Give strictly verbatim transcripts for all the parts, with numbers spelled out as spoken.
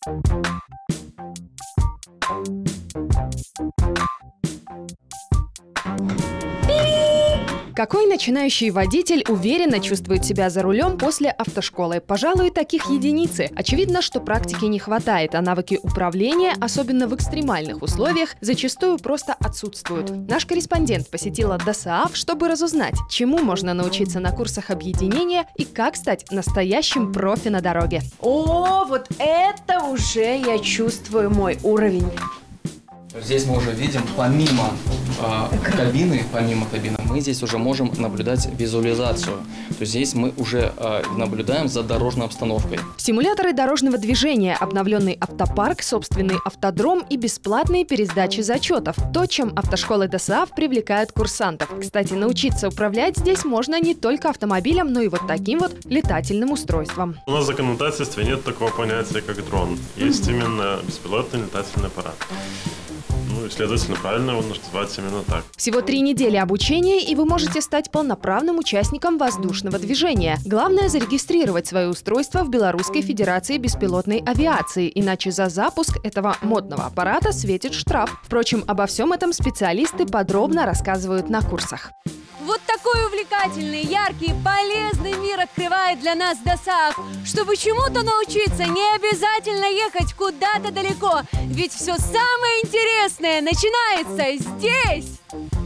Какой начинающий водитель уверенно чувствует себя за рулем после автошколы? Пожалуй, таких единицы. Очевидно, что практики не хватает, а навыки управления, особенно в экстремальных условиях, зачастую просто отсутствуют. Наш корреспондент посетила ДОСААФ, чтобы разузнать, чему можно научиться на курсах объединения и как стать настоящим профи на дороге. О, вот это уже я чувствую мой уровень. Здесь мы уже видим, помимо э, кабины, помимо кабины, мы здесь уже можем наблюдать визуализацию. То есть здесь мы уже э, наблюдаем за дорожной обстановкой. Симуляторы дорожного движения, обновленный автопарк, собственный автодром и бесплатные пересдачи зачетов. То, чем автошколы ДОСААФ привлекают курсантов. Кстати, научиться управлять здесь можно не только автомобилем, но и вот таким вот летательным устройством. У нас в законодательстве нет такого понятия, как дрон. Есть именно беспилотный летательный аппарат. Ну и, следовательно, правильно его называть именно так. Всего три недели обучения, и вы можете стать полноправным участником воздушного движения. Главное – зарегистрировать свое устройство в Белорусской Федерации беспилотной авиации, иначе за запуск этого модного аппарата светит штраф. Впрочем, обо всем этом специалисты подробно рассказывают на курсах. Вот такой увлекательный, яркий, полезный мир открывает для нас ДОСААФ. Чтобы чему-то научиться, не обязательно ехать куда-то далеко, ведь все самое интересное начинается здесь!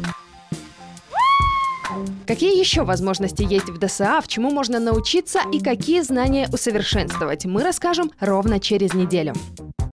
Какие еще возможности есть в ДОСААФ, чему можно научиться и какие знания усовершенствовать, мы расскажем ровно через неделю.